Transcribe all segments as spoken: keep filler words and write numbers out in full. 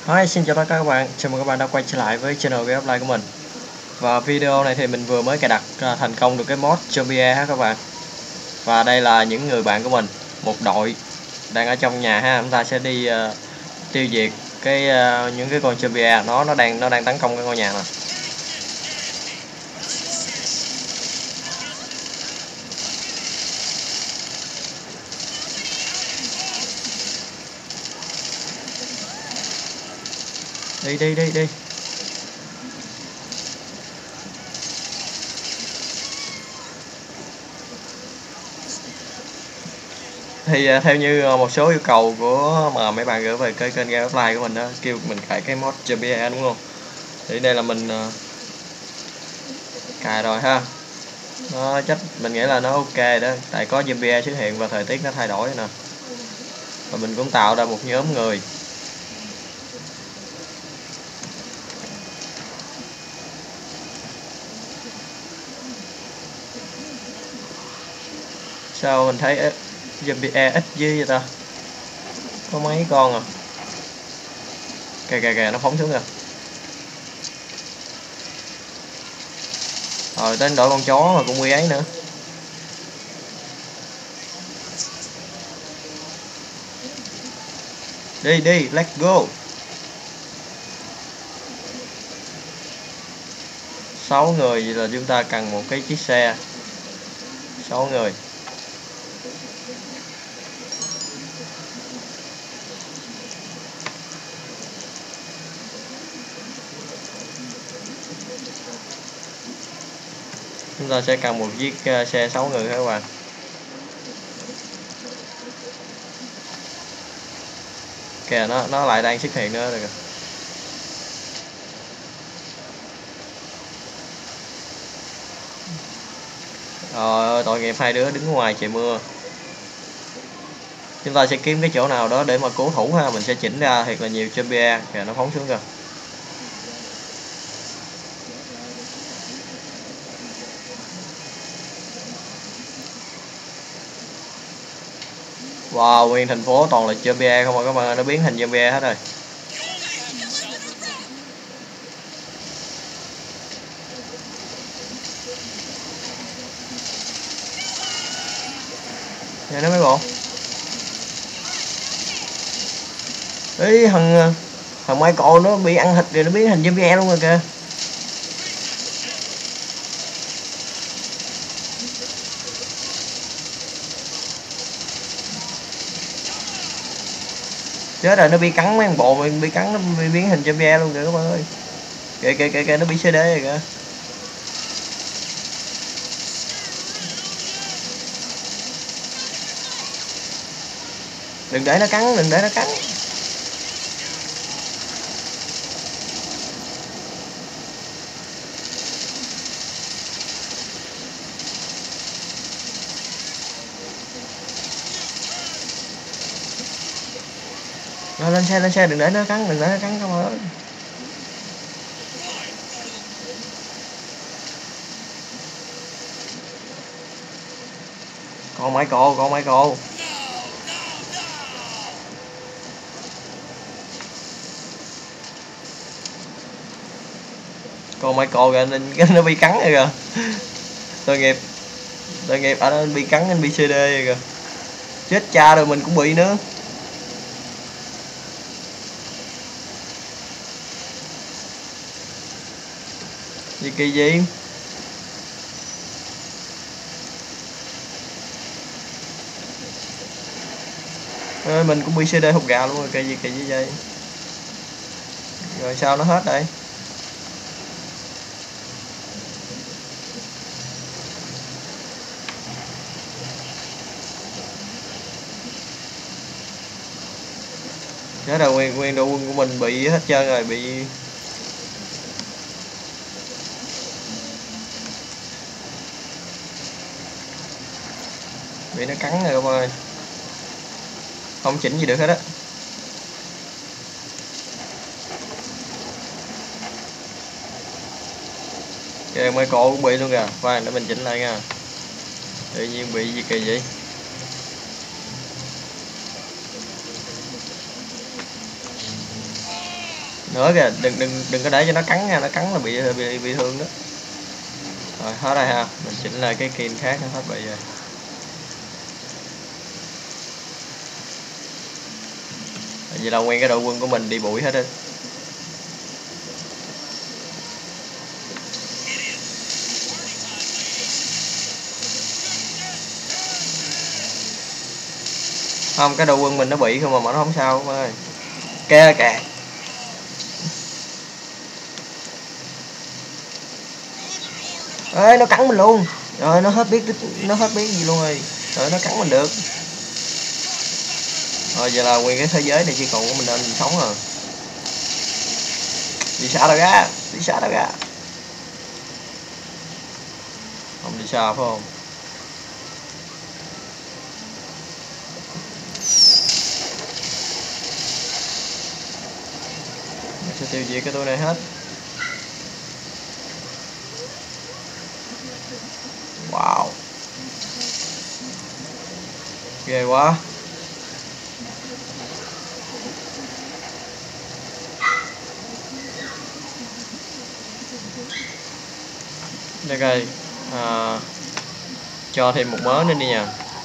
Hi, xin chào tất cả các bạn, chào mừng các bạn đã quay trở lại với channel Game Offline của mình. Và video này thì mình vừa mới cài đặt thành công được cái mod Zombie ha các bạn. Và đây là những người bạn của mình, một đội đang ở trong nhà ha, chúng ta sẽ đi uh, tiêu diệt cái uh, những cái con Zombie nó nó đang nó đang tấn công cái ngôi nhà này. Đi đi đi đi. Thì uh, theo như uh, một số yêu cầu của mà mấy bạn gửi về cái kênh Game Offline của mình đó, kêu mình cài cái mod Zombie đúng không? Thì đây là mình uh, cài rồi ha. Nó chắc mình nghĩ là nó ok đó, tại có zombie xuất hiện và thời tiết nó thay đổi nè. Và mình cũng tạo ra một nhóm người. Sao mình thấy zombie ít dữ vậy ta? Có mấy con à? Kìa kìa kìa, nó phóng xuống kìa. Rồi đến đội con chó mà cũng nguy ấy nữa. Đi đi, let's go. Sáu người vậy là chúng ta cần một cái chiếc xe. Sáu người. Chúng ta sẽ cần một chiếc xe sáu người các bạn. Kìa nó nó lại đang xuất hiện nữa rồi kìa. Rồi tội nghiệp hai đứa đứng ngoài trời mưa. Chúng ta sẽ kiếm cái chỗ nào đó để mà cố thủ ha, mình sẽ chỉnh ra thiệt là nhiều zombie. Kìa nó phóng xuống kìa. Wow, nguyên thành phố toàn là zombie không mà các bạn, nó biến thành zombie hết rồi. Nghe nó mấy bộ. Ý thằng thằng Michael nó bị ăn thịt rồi nó biến thành zombie luôn rồi kìa. Chết rồi, nó bị cắn mấy thằng bộ, mình bị cắn nó bị biến thành zombie luôn kìa các bạn ơi. Kìa kìa kìa, kìa nó bị xê đê rồi kìa. Đừng để nó cắn, đừng để nó cắn. Rồi lên xe, lên xe, đừng để nó cắn, đừng để nó cắn các bạn ơi. Con Michael, con Michael. Con Michael kìa, nên nó bị cắn rồi kìa. Tội nghiệp. Tội nghiệp, anh à, bị cắn, anh bị xê đê rồi kìa. Chết cha rồi, mình cũng bị nữa. Gì kỳ gì? À, mình cũng bị xê đê hụt gà luôn rồi, kỳ gì kỳ gì vậy? Rồi sao nó hết đây? Chết rồi, nguyên nguyên đội quân của mình bị hết trơn rồi, bị bị nó cắn rồi các bạn ơi. Không chỉnh gì được hết á. Kìa Michael cũng bị luôn kìa. Khoan để mình chỉnh lại nha. Tự nhiên bị gì kỳ vậy? Nữa kìa, đừng đừng đừng có để cho nó cắn nha, nó cắn là bị bị bị thương đó. Rồi hết rồi ha, mình chỉnh lại cái skin khác nó hết bị rồi. Vậy là nguyên cái đội quân của mình đi bụi hết á. Không, cái đội quân mình nó bị không mà mà nó không sao không ơi. Kìa kìa. Ê, nó cắn mình luôn. Rồi nó hết biết nó hết biết gì luôn rồi. Rồi nó cắn mình được. Rồi giờ là nguyên cái thế giới này chỉ còn của mình nên mình sống rồi. Đi xa đâu ra, đi xa đâu ra. Không đi xa phải không? Mình sẽ tiêu diệt cái tôi này hết. Wow, ghê quá. Đây coi, à, cho thêm một mớ nữa đi nha.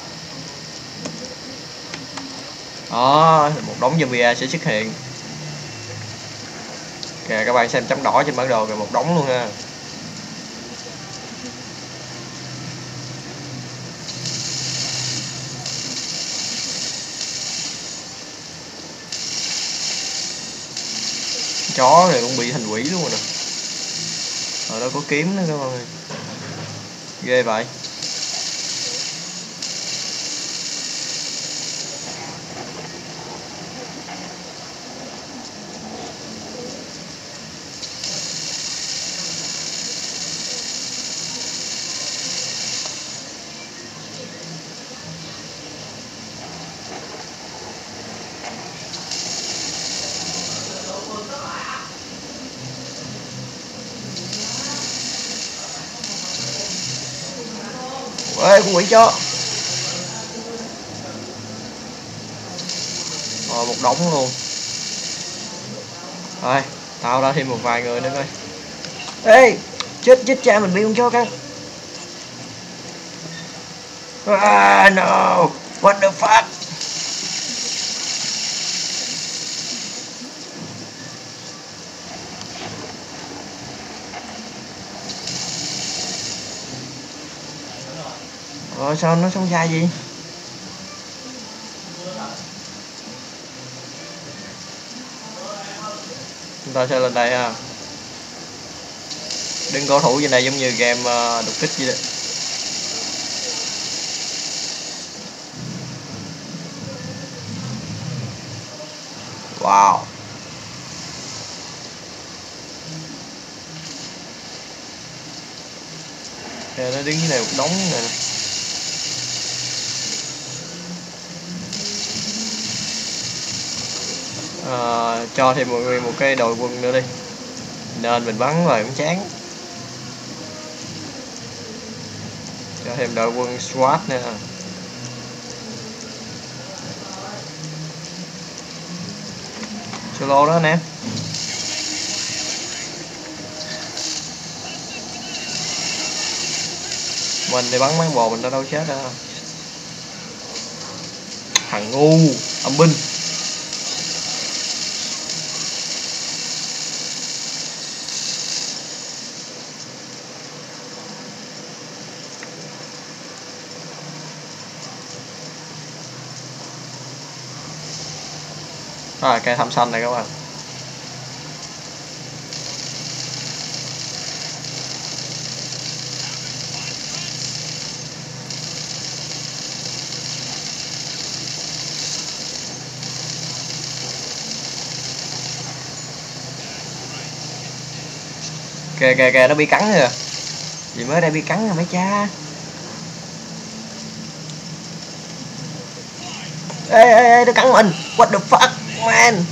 Đó, một đống zombie sẽ xuất hiện. Kìa các bạn xem chấm đỏ trên bản đồ kìa, một đống luôn ha. Chó này cũng bị thành quỷ luôn rồi nè. Ở đó có kiếm nữa các bạn ơi. Ghê vậy. Ê, con quỷ chó. Rồi một đống luôn. Rồi, tạo ra thêm một vài người nữa coi. Ê, chết chết cha mình bị con chó cắn. Ah, no. What the fuck? Rồi sao nó sống sai gì? Chúng ta sẽ lên đây ha. Đừng cổ thủ trên này giống như game uh, đột kích gì đó. Wow. Kìa nó đứng dưới này một đống này. À, cho thêm mọi người một cái đội quân nữa đi, nên mình bắn rồi cũng chán. Cho thêm đội quân SWAT nữa. Solo đó nè. Mình thì bắn mấy bò mình đã đâu chết đâu. Thằng ngu, âm binh. Rồi cây thăm xanh này các bạn. Kìa kìa kìa nó bị cắn rồi. Gì mới đây bị cắn rồi mấy cha. Ê ê ê nó cắn mình. What the fuck man.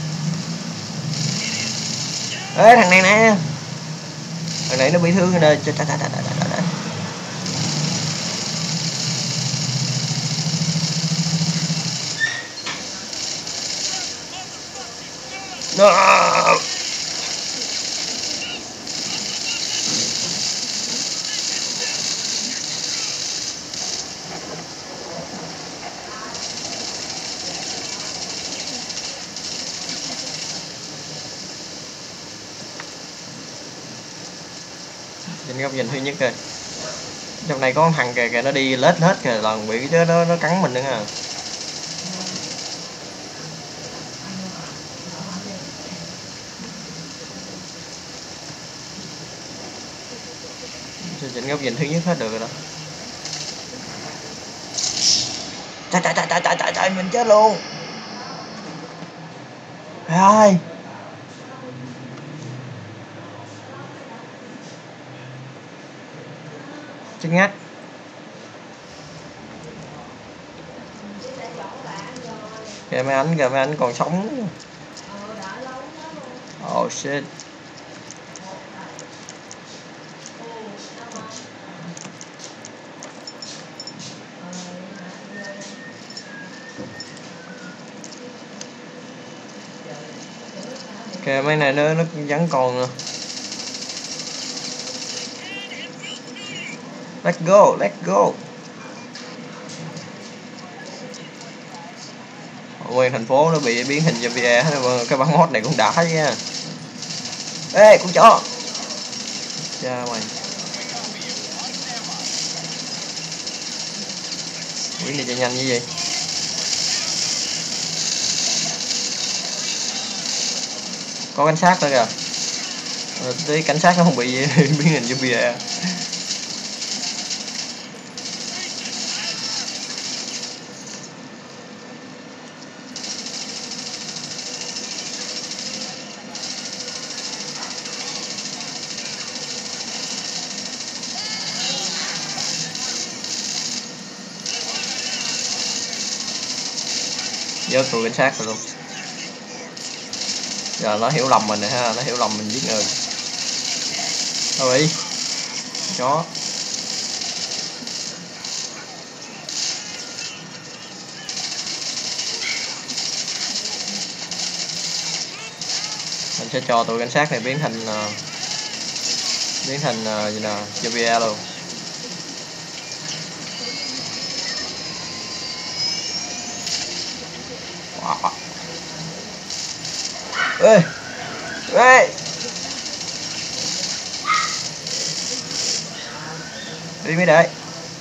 Ê thằng này nè. Thằng này nó bị thương rồi nè. No. Trên góc nhìn thứ nhất rồi. Trong này có con thằng kìa, kìa nó đi lết hết kìa, lần bị cái nó nó cắn mình nữa à. Trên góc nhìn thứ nhất hết được rồi đó. Trời trời trời trời trời trời, mình chết luôn. Ai? Chết ngắt. Kìa mấy anh, kìa mấy anh còn sống. Oh shit. Kìa mấy này nó nó vẫn còn nè. Let's go, let's go. Nguyên thành phố nó bị biến hình zombie hết. Cái bắn hot này cũng đã nha. Ê con chó. Cha mày. Biến đi chạy nhanh như vậy. Có cảnh sát nữa kìa. Ờ, tí cảnh sát nó không bị biến hình zombie. Vớt tụi cảnh sát rồi luôn. Giờ nó hiểu lầm mình rồi ha, nó hiểu lầm mình giết người. Đâu đi chó. Mình sẽ cho tụi cảnh sát này biến thành uh, biến thành uh, gì nào zombie luôn. Wow. Ê ê đi mới đợi.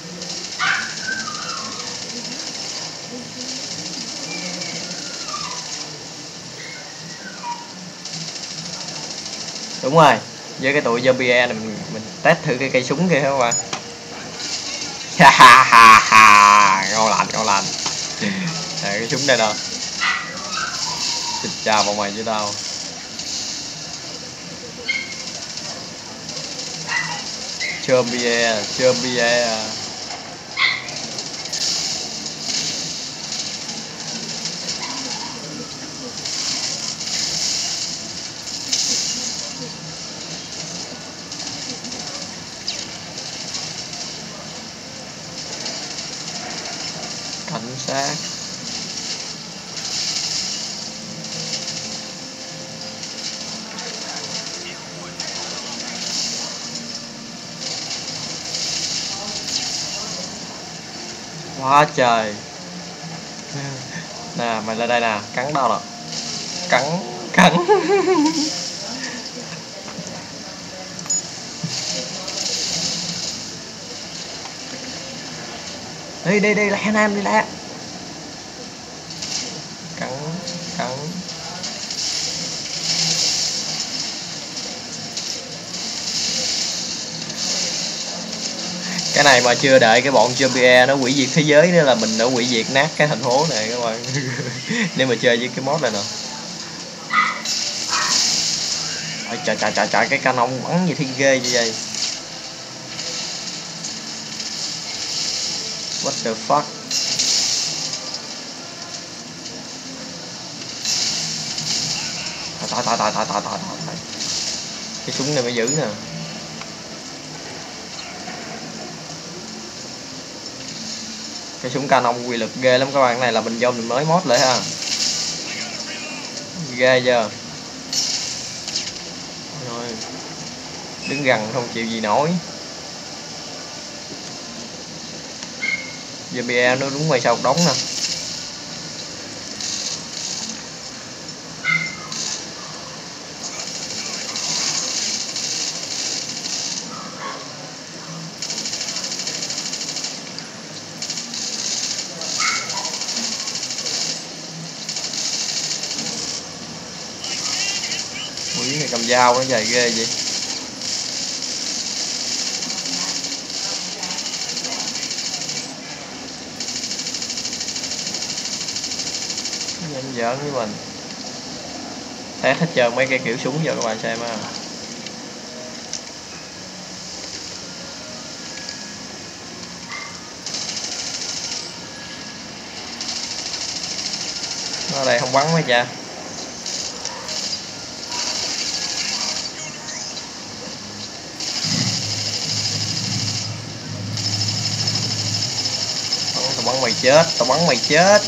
Đúng rồi, với cái tụi zombie này mình, mình test thử cái cây súng kia các bạn. Ha ha ha ha, ngon lành ngon lành. Đây, cái súng đây nè. Xịt chà bọn mày chứ tao. Zombie, zombie. Cảnh sát. Quá trời. Nè mày lên đây nè, cắn tao nè. Cắn cắn. Đi đi đi lẹ nam đi lẹ. Cắn cắn. Cái này mà chưa đợi cái bọn zombie nó hủy diệt thế giới nữa là mình đã hủy diệt nát cái thành phố này các bạn. Nếu mà chơi với cái mod này nè. Ôi, trời trời trời trời, cái canon bắn gì thì ghê như vậy. What the fuck. Tao tao tao tao tao tao tao. Cái súng này mới giữ nè. Cái súng Canon quy lực ghê lắm các bạn, này là mình vô mình mới mod lại ha. Ghê chưa. Rồi. Đứng gần không chịu gì nổi. Zombie nó đúng ngoài sau đóng nè. Quỷ này cầm dao nó dài ghê vậy. Giỡn giỡn với mình. Test hết trơn mấy cái kiểu súng giờ các bạn xem ha. Ở đây không bắn mấy cha. Tao bắn mày chết, tao bắn mày chết.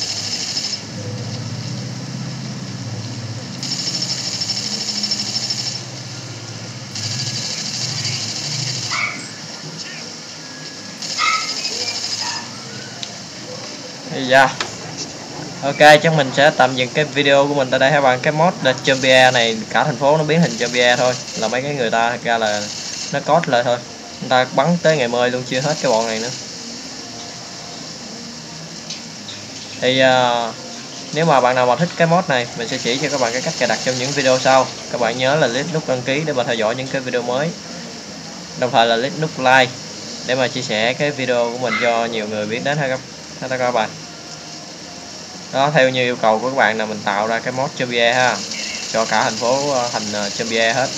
Bây giờ ok, chắc mình sẽ tạm dừng cái video của mình tại đây các bạn. Cái mod là zombie này cả thành phố nó biến thành zombie thôi, là mấy cái người ta thật ra là nó code lại thôi, người ta bắn tới ngày mười luôn chưa hết cái bọn này nữa. Thì uh, nếu mà bạn nào mà thích cái mod này, mình sẽ chỉ cho các bạn cái cách cài đặt trong những video sau. Các bạn nhớ là click nút đăng ký để mà theo dõi những cái video mới, đồng thời là click nút like để mà chia sẻ cái video của mình cho nhiều người biết đến ha các, ha các bạn. Đó, theo như yêu cầu của các bạn là mình tạo ra cái mod zombie ha, cho cả thành phố thành zombie hết.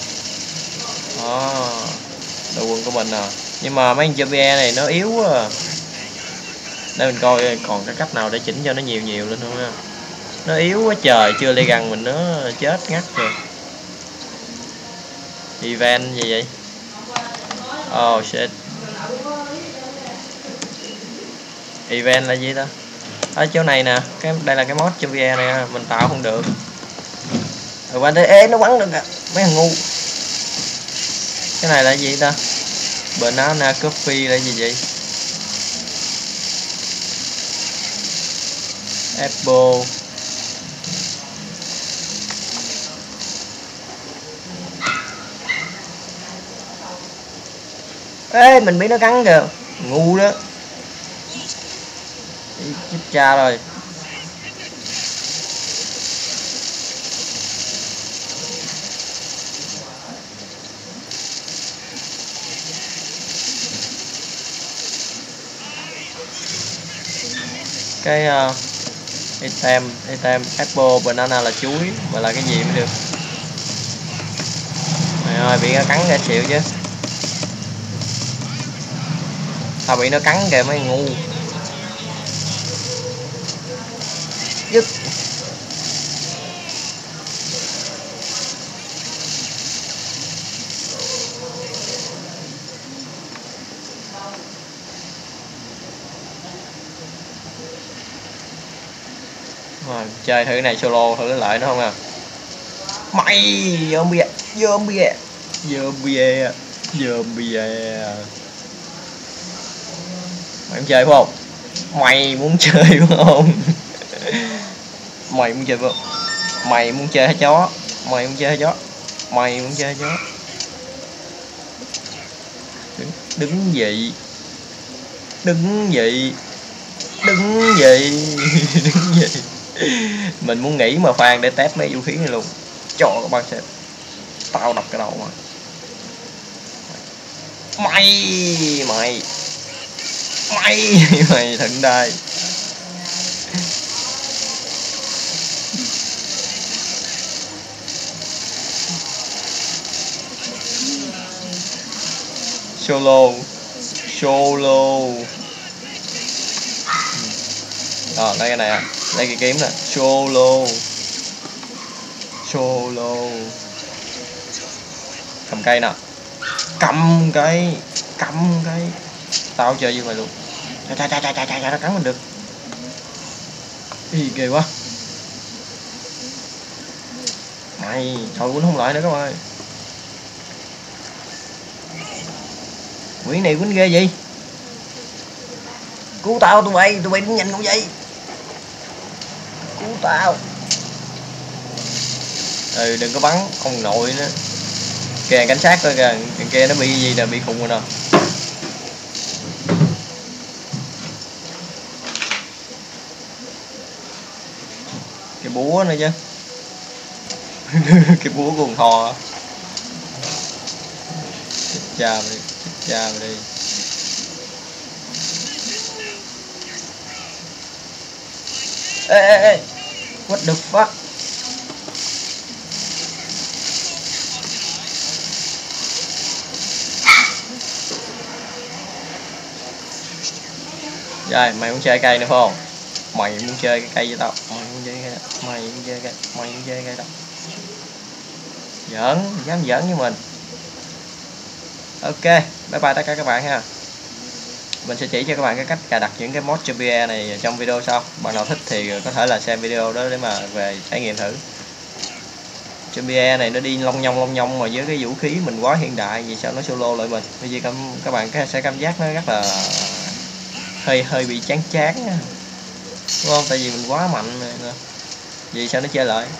Đó, đội quân của mình à. Nhưng mà mấy zombie này nó yếu quá à. Để mình coi còn cái cách nào để chỉnh cho nó nhiều nhiều lên không ha. Nó yếu quá trời, chưa lê gần mình nó chết ngắt rồi. Event gì vậy? Oh shit. Event là gì ta? Ở chỗ này nè, cái đây là cái mod zombie này mình tạo không được. Rồi qua đây, ê nó bắn được kìa, mấy thằng ngu. Cái này là gì ta? Banana coffee là gì vậy? Apple. Ê mình bị nó cắn kìa, ngu đó. Chết cha rồi. Cái uh, item item apple banana là chuối, mà là cái gì mới được. Mày ơi bị nó cắn ra chịu chứ. Tao bị nó cắn kìa mấy ngu. Dứt. Rồi, chơi thử này solo thử lại nữa không à. Mày zombie zombie zombie zombie. Mày muốn chơi phải không? Mày muốn chơi phải không? Mày muốn chơi phải không? Mày muốn chơi hả chó? Mày muốn chơi hả chó? Mày muốn chơi hả chó? Đứng, đứng dậy. Đứng dậy. Đứng dậy. Đứng dậy. Mình muốn nghỉ mà Phan để test mấy vũ khí này luôn. Cho các bạn xem. Tao đập cái đầu mà. Mày mày mày mày thận đây. Solo solo. Ờ lấy cái này à, lấy cái kiếm nè. Solo solo. Cầm cây nè, cầm cây, cầm cây. Tao chơi như vậy luôn. Chà chà chà chà chà, nó cắn mình được. Ý ghê quá. Mày thôi quýnh không lại nữa các bạn. Quỷ này quýnh ghê gì. Cứu tao tụi bay, tụi bay đứng nhanh không vậy. Cứu tao. Ừ đừng có bắn ông nội nữa. Kìa cảnh sát coi kìa, thằng kia nó bị gì nè, bị khùng rồi nè. Cái búa nữa chứ. Cái búa cùng thò. Chết cha mày đi, chết cha mày đi. Ê ê ê, what the fuck. Rồi, mày muốn chơi cây nữa không? Mày muốn chơi cái cây với tao? Mày muốn chơi cái cây? Mày muốn chơi cái? Mày muốn chơi cây đâu? Giỡn, dám giỡn với mình. Ok, bye bye tất cả các bạn ha. Mình sẽ chỉ cho các bạn cái cách cài đặt những cái mod cho pê e này trong video sau. Bạn nào thích thì có thể là xem video đó để mà về trải nghiệm thử. Cho pê e này nó đi long nhong long nhong mà với cái vũ khí mình quá hiện đại, vì sao nó solo lại mình? Bởi vì các bạn sẽ cảm giác nó rất là hơi hơi bị chán chán, đúng không? Tại vì mình quá mạnh rồi nè. Vì sao nó chơi lại?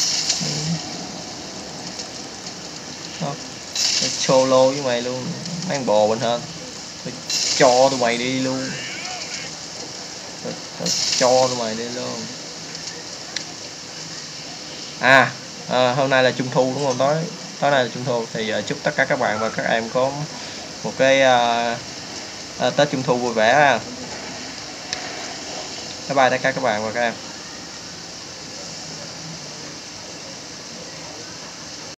Đó. Solo với mày luôn, mấy con bồ mình hơn. Tôi cho tụi mày đi luôn. Tôi, tôi cho tụi mày đi luôn. À, à hôm nay là trung thu đúng không? Tối tối nay là trung thu thì uh, chúc tất cả các bạn và các em có một cái uh, uh, Tết trung thu vui vẻ ha. Bye bye tất cả các bạn và các em.